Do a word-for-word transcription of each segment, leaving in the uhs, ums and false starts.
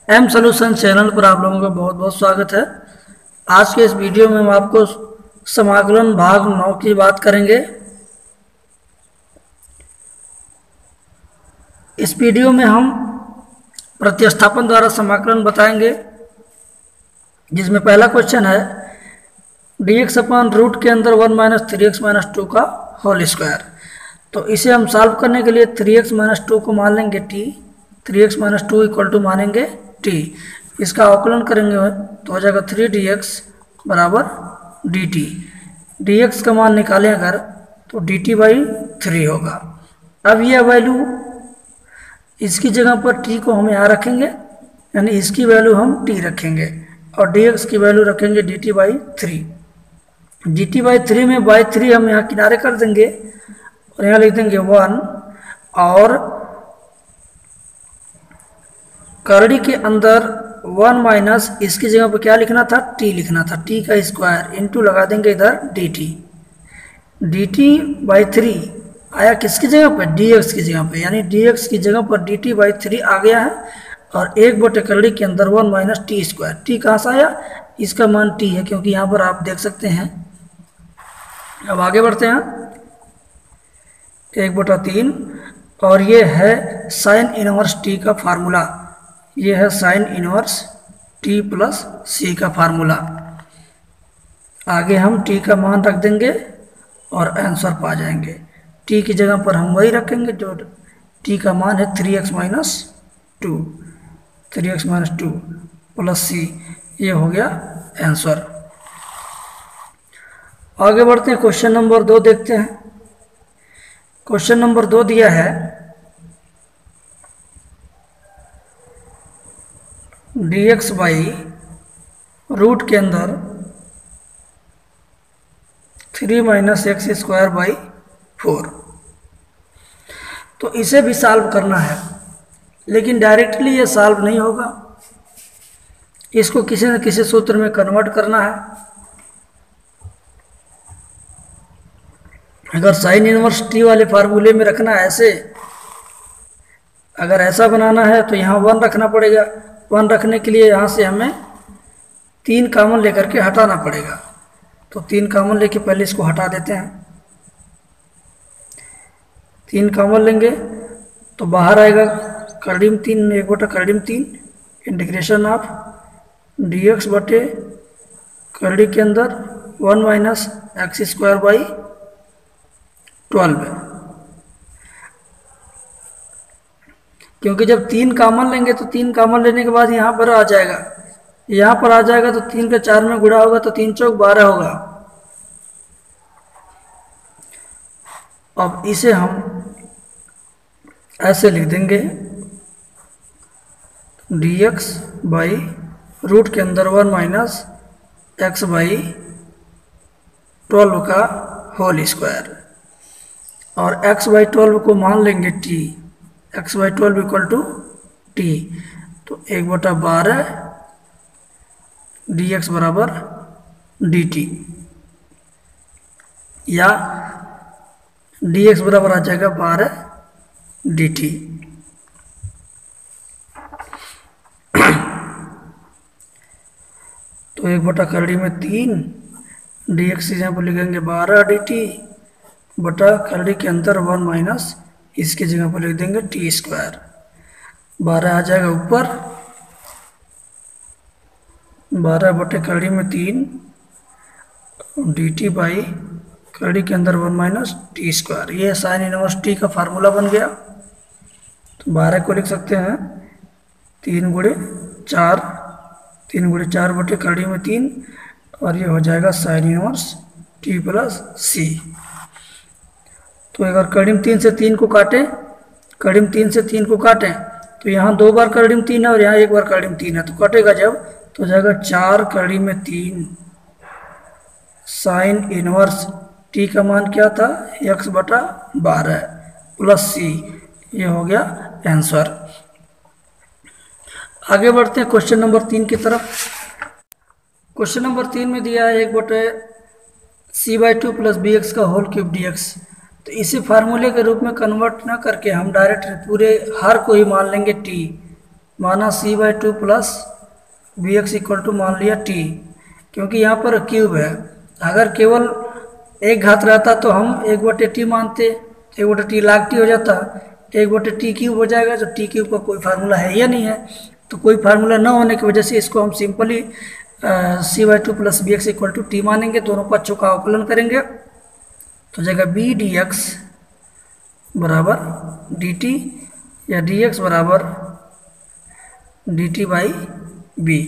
M solution channel पर आप लोगों का बहुत बहुत स्वागत है। आज के इस वीडियो में हम आपको समाकलन भाग नौ की बात करेंगे। इस वीडियो में हम प्रतिस्थापन द्वारा समाकलन बताएंगे, जिसमें पहला क्वेश्चन है डी एक्स अपन रूट के अंदर one minus three x minus two का होल स्क्वायर। तो इसे हम सॉल्व करने के लिए थ्री एक्स माइनस टू को मान लेंगे t, three x minus two equal to मानेंगे टी। इसका अवकलन करेंगे तो हो जाएगा थ्री डी एक्स बराबर डी टी। डी एक्स का मान निकालें अगर तो डी टी बाई थ्री होगा। अब यह वैल्यू इसकी जगह पर टी को हम यहाँ रखेंगे, यानी इसकी वैल्यू हम टी रखेंगे और डी एक्स की वैल्यू रखेंगे d t by three. D t by three में बाई थ्री हम यहाँ किनारे कर देंगे और यहाँ लिख देंगे वन, और करड़ी के अंदर वन माइनस इसकी जगह पर क्या लिखना था, टी लिखना था, टी का स्क्वायर इंटू लगा देंगे इधर d t. D t by three आया किसकी जगह पर, डी एक्स की जगह पे, यानी डी एक्स की जगह पर डी टी बाई थ्री आ गया है और एक बटे करड़ी के अंदर one minus t square. T कहाँ से आया, इसका मान टी है, क्योंकि यहाँ पर आप देख सकते हैं। अब आगे बढ़ते हैं, एक बटा तीन, और ये है साइन इनवर्स टी का फार्मूला। ये है sine inverse t plus c का फार्मूला। आगे हम टी का मान रख देंगे और आंसर पा जाएंगे। टी की जगह पर हम वही रखेंगे जो टी का मान है three x minus two, three x minus two plus c. ये हो गया आंसर। आगे बढ़ते हैं, क्वेश्चन नंबर दो देखते हैं। क्वेश्चन नंबर दो दिया है डी एक्स बाई रूट के अंदर three minus x square by four. तो इसे भी सॉल्व करना है, लेकिन डायरेक्टली ये सॉल्व नहीं होगा, इसको किसी न किसी सूत्र में कन्वर्ट करना है। अगर साइन इनवर्स टी वाले फार्मूले में रखना है ऐसे, अगर ऐसा बनाना है तो यहाँ वन रखना पड़ेगा। वन रखने के लिए यहाँ से हमें तीन कॉमन लेकर के हटाना पड़ेगा। तो तीन कॉमन लेके पहले इसको हटा देते हैं। तीन कॉमन लेंगे तो बाहर आएगा करड़ी में तीन, एक बटा करड़ी में तीन, इंटीग्रेशन ऑफ डी एक्स बटे करड़ी के अंदर one minus x square by twelve है। क्योंकि जब तीन कॉमन लेंगे तो तीन कॉमन लेने के बाद यहाँ पर आ जाएगा, यहाँ पर आ जाएगा तो तीन का चार में गुणा होगा तो तीन चौक बारह होगा। अब इसे हम ऐसे लिख देंगे डी एक्स बाई रूट के अंदर one minus x by twelve का होल स्क्वायर, और x बाई ट्वेल्व को मान लेंगे t, x by twelve equal to t. तो एक बटा बारह डी एक्स बराबर डी टी, या डी एक्स बराबर आ जाएगा बारह डी टी। तो एक बटा करड़ी में तीन, डी एक्स यहाँ पर लिखेंगे बारह डी टी बटा करड़ी के अंदर वन माइनस इसकी जगह पर लिख देंगे टी स्क्वायर। बारह आ जाएगा ऊपर, बारह बटे करड़ी में तीन डी टी बाई करड़ी के अंदर वन माइनस टी स्क्वायर। ये साइन इनवर्स टी का फार्मूला बन गया। तो बारह को लिख सकते हैं तीन गुणे चार, तीन गुणे चार बटे करड़ी में तीन, और ये हो जाएगा sine inverse t plus c. तो अगर कड़ीम तीन से तीन को काटें, कड़ीम तीन से तीन को काटें तो यहाँ दो बार कड़ीम तीन है और यहाँ एक बार कड़ीम तीन है, तो कटेगा जब तो हो जाएगा चार कड़ी में तीन साइन इनवर्स टी का मान क्या था, एक्स बटा बारह प्लस सी। ये हो गया आंसर। आगे बढ़ते हैं क्वेश्चन नंबर तीन की तरफ। क्वेश्चन नंबर तीन में दिया है एक बटे c by two plus b x का होल क्यूब डी एक्स। तो इसे फार्मूले के रूप में कन्वर्ट ना करके हम डायरेक्ट पूरे हर को ही मान लेंगे टी, माना c by two plus b x equal to मान लिया टी, क्योंकि यहाँ पर क्यूब है। अगर केवल एक घात रहता तो हम एक बटे टी मानते, एक बटे टी लाख टी हो जाता, एक बटे टी क्यूब हो जाएगा, जो टी क्यूब का कोई फार्मूला है या नहीं है। तो कोई फार्मूला न होने की वजह से इसको हम simply c by two plus b x equal to t मानेंगे, दोनों पक्षों का अवकलन करेंगे तो जाएगा बी डी एक्स बराबर डी टी या डी एक्स बराबर डी टी बाई बी।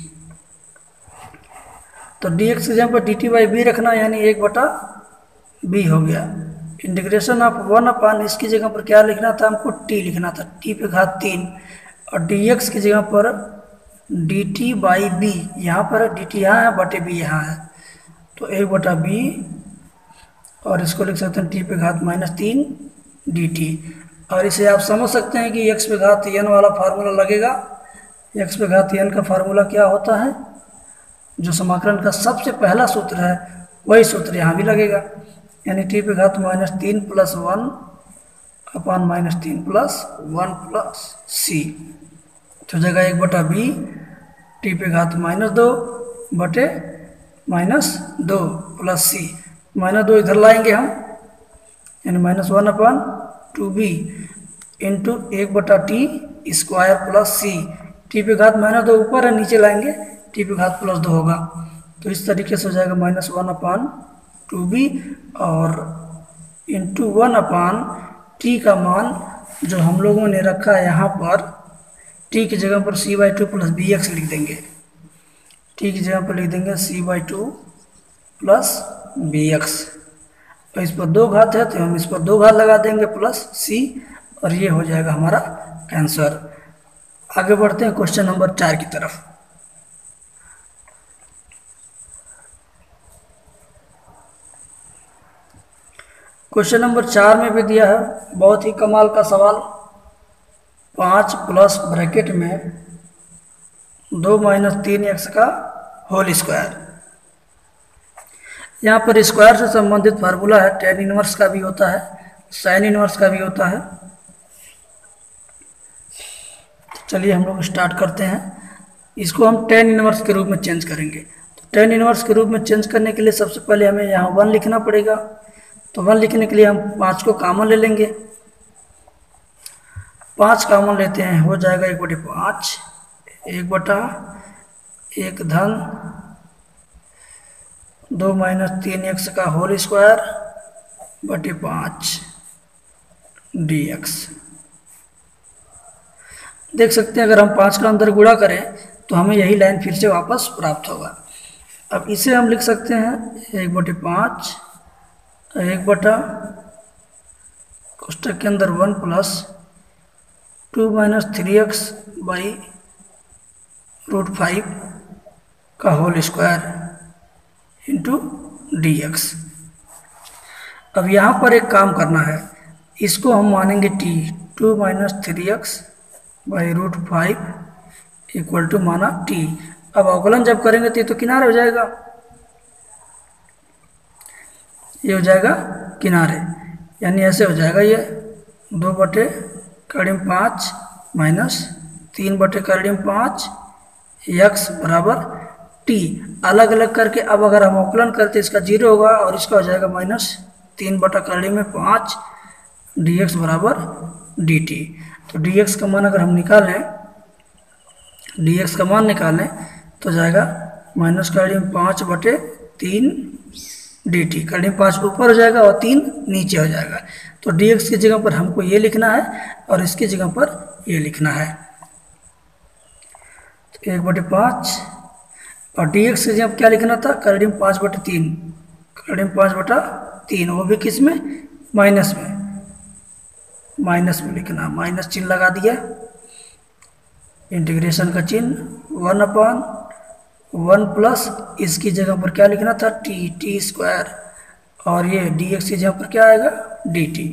तो डी एक्स की जगह पर डी टी बाई बी रखना, यानी एक बटा बी हो गया। इंटीग्रेशन ऑफ वन अपान इसकी जगह पर क्या लिखना था, हमको टी लिखना था, टी पे घात तीन, और डी एक्स की जगह पर डी टी बाई बी, यहाँ पर डी टी यहाँ है, बटे बी यहाँ है, तो एक बटा बी, और इसको लिख सकते हैं टी पे घात माइनस तीन डी टी। और इसे आप समझ सकते हैं कि एक्स पे घात एन वाला फार्मूला लगेगा। एक्स पे घात एन का फार्मूला क्या होता है, जो समाकलन का सबसे पहला सूत्र है वही सूत्र यहाँ भी लगेगा, यानी टी पे घात माइनस तीन प्लस वन अपान माइनस तीन प्लस वन प्लस सी, तो जगह एक बटा बी टी पे घात माइनस दो बटे माइनस दो प्लस सी, माइनस दो इधर लाएंगे हम, यानी minus one upon two b into एक बटा t square plus c, t पे घात माइनस दो ऊपर है, नीचे लाएंगे टी पे घात प्लस दो होगा, तो इस तरीके से हो जाएगा minus one upon two b और इंटू वन अपान टी का मान जो हम लोगों ने रखा है यहाँ पर, टी की जगह पर c by two plus b x लिख देंगे, टी की जगह पर लिख देंगे c by two plus b x, और इस पर दो घात है तो हम इस पर दो घात लगा देंगे प्लस सी, और ये हो जाएगा हमारा आंसर। आगे बढ़ते हैं क्वेश्चन नंबर चार की तरफ। क्वेश्चन नंबर चार में भी दिया है बहुत ही कमाल का सवाल, पाँच प्लस ब्रैकेट में दो माइनस तीन एक्स का होल स्क्वायर। यहाँ पर स्क्वायर से संबंधित फार्मूला है, टेन इनवर्स का भी होता है, साइन इनवर्स का भी होता है। चलिए हम लोग स्टार्ट करते हैं। इसको हम टेन इनवर्स के रूप में चेंज करेंगे। तो टेन इनवर्स के रूप में चेंज करने के लिए सबसे पहले हमें यहाँ वन लिखना पड़ेगा, तो वन लिखने के लिए हम पाँच को कॉमन ले लेंगे, पाँच कॉमन लेते हैं, हो जाएगा एक बटे पाँच, एक बटा एक धन दो माइनस तीन एक्स का होल स्क्वायर बटे पाँच डी एक्स। देख सकते हैं अगर हम पाँच का अंदर गुणा करें तो हमें यही लाइन फिर से वापस प्राप्त होगा। अब इसे हम लिख सकते हैं एक बटे पाँच, एक बटा कोष्टक के अंदर one plus two minus three x by root five का whole square into d x. अब यहाँ पर एक काम करना है, इसको हम मानेंगे t, two minus three x by root five equal to माना टी। अब अवकलन जब करेंगे तो ये तो किनारे हो जाएगा, ये हो जाएगा किनारे, यानी ऐसे हो जाएगा ये दो बटे करीब पाँच माइनस तीन बटे करीब पाँच एक्स बराबर टी। अलग अलग करके अब अगर हम अवकलन करते इसका जीरो होगा और इसका हो जाएगा माइनस तीन बटा करीब में पाँच डी एक्स बराबर डी टी। तो डी एक्स का मान अगर हम निकालें, डी एक्स का मान निकालें तो जाएगा माइनस करीब पाँच बटे तीन डी टी, करीब पाँच ऊपर हो जाएगा और तीन नीचे हो जाएगा। तो डी एक्स की जगह पर हमको ये लिखना है और इसकी जगह पर ये लिखना है, तो एक बटे पाँच, और डी एक्स की जगह क्या लिखना था, करीब पाँच बटे तीन, करीब पाँच बटा तीन, वो भी किस में, माइनस में, माइनस में लिखना, माइनस चिन्ह लगा दिया, इंटीग्रेशन का चिन्ह, वन अपॉन वन प्लस इसकी जगह पर क्या लिखना था, टी, टी स्क्वायर, और ये डी एक्स की जगह पर क्या आएगा, डी टी।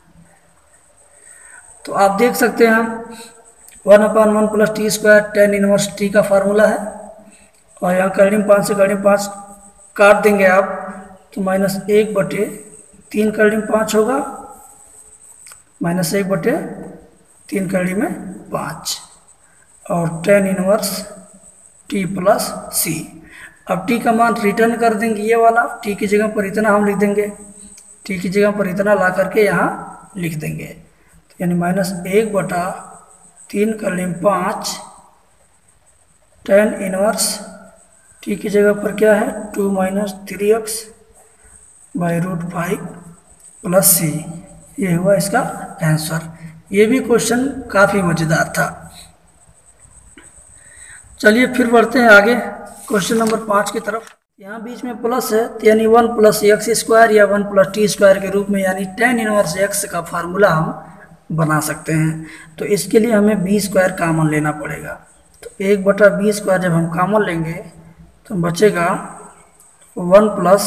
तो आप देख सकते हैं हम one upon one plus t square tan inverse t का फार्मूला है, और यहाँ करीब पाँच से करीब पाँच काट देंगे आप तो माइनस एक बटे तीन करीब पाँच होगा, माइनस एक बटे तीन कड़ी में पाँच, और tan inverse t plus c. अब टी का मान रिटर्न कर देंगे, ये वाला टी की जगह पर इतना हम लिख देंगे, टी की जगह पर इतना ला करके यहाँ लिख देंगे, तो यानी माइनस एक बटा तीन कर लें पाँच टेन इनवर्स टी की जगह पर क्या है two minus three x by root five plus c. ये हुआ इसका आंसर। ये भी क्वेश्चन काफ़ी मज़ेदार था। चलिए फिर बढ़ते हैं आगे क्वेश्चन नंबर पाँच की तरफ। यहाँ बीच में प्लस है, यानी वन प्लस एक्स स्क्वायर या वन प्लस टी स्क्वायर के रूप में, यानी टेन इनवर्स एक्स का फार्मूला हम बना सकते हैं। तो इसके लिए हमें बी स्क्वायर कॉमन लेना पड़ेगा। तो एक बटा बी स्क्वायर जब हम कॉमन लेंगे तो बचेगा one plus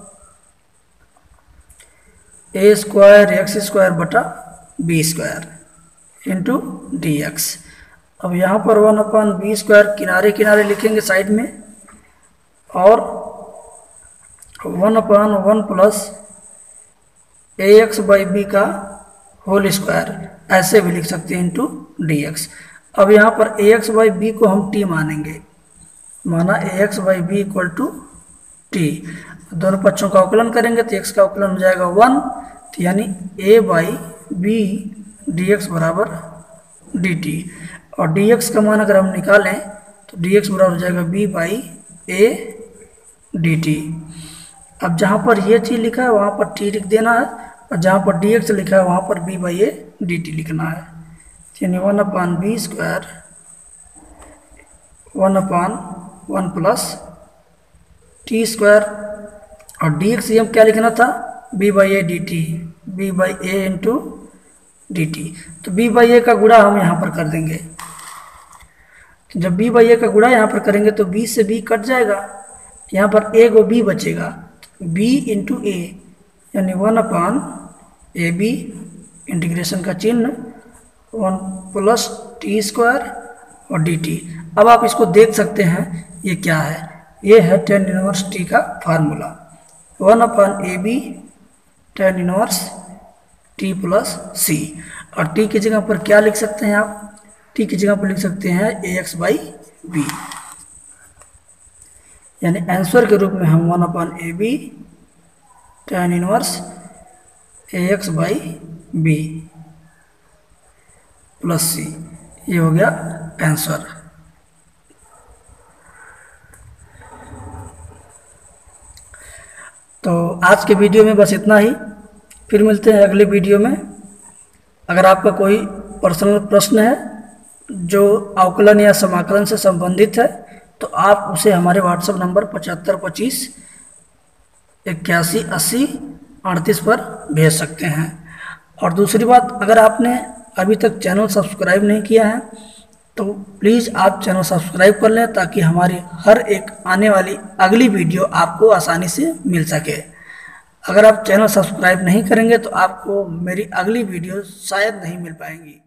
a square x square बटा b square into d x. अब यहाँ पर वन अपन बी स्क्वायर किनारे किनारे लिखेंगे साइड में, और one upon one plus a x by b का होल स्क्वायर ऐसे भी लिख सकते हैं इंटू डी एक्स। अब यहाँ पर ए एक्स बाई बी को हम टी मानेंगे, माना a x by b equal to t. दोनों पक्षों का अवकलन करेंगे तो एक्स का अवकलन हो जाएगा वन, तो यानी a by b d x बराबर डी टी। और डी एक्स का मान अगर हम निकालें तो डी एक्स बराबर हो जाएगा b by a d t. अब जहाँ पर ये चीज़ लिखा है वहाँ पर टी लिख देना है, और जहाँ पर डी एक्स लिखा है वहाँ पर b by a d t लिखना है। यानी one upon b square one upon one plus t square, और डी एक्स हम क्या लिखना था b by a d t, b by a into d t. तो बी बाई ए का गुणा हम यहाँ पर कर देंगे। जब b बाई ए का गुणा यहाँ पर करेंगे तो b से b कट जाएगा, यहाँ पर a को b बचेगा, b इंटू ए, यानी one upon a b integration का चिन्ह वन प्लस टी स्क्वायर और डी टी। अब आप इसको देख सकते हैं ये क्या है, ये है टेन इनवर्स टी का formula, one upon a b tan inverse t plus c. और टी की जगह पर क्या लिख सकते हैं आप, टी की जगह पर लिख सकते हैं ए एक्स बाई बी, यानी आंसर के रूप में हम one upon a b tan inverse a x by b plus c, ये हो गया आंसर। तो आज के वीडियो में बस इतना ही, फिर मिलते हैं अगले वीडियो में। अगर आपका कोई पर्सनल प्रश्न है जो अवकलन या समाकलन से संबंधित है तो आप उसे हमारे व्हाट्सएप नंबर पचहत्तर पच्चीस इक्यासी अस्सी अड़तीस पर भेज सकते हैं। और दूसरी बात, अगर आपने अभी तक चैनल सब्सक्राइब नहीं किया है तो प्लीज़ आप चैनल सब्सक्राइब कर लें, ताकि हमारी हर एक आने वाली अगली वीडियो आपको आसानी से मिल सके। अगर आप चैनल सब्सक्राइब नहीं करेंगे तो आपको मेरी अगली वीडियो शायद नहीं मिल पाएंगी।